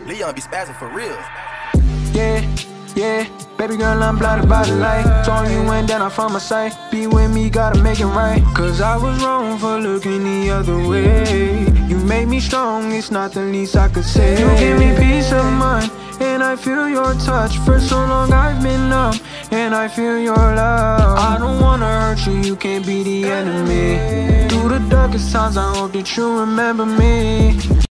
Leon be spazzing for real. Yeah, yeah, baby girl, I'm blinded by the light. Told you went down, I found my sight. Be with me, gotta make it right. Cause I was wrong for looking the other way. You made me strong, it's not the least I could say. You give me peace of mind, and I feel your touch. For so long I've been numb, and I feel your love. I don't wanna hurt you, you can't be the enemy. Through the darkest times, I hope that you remember me.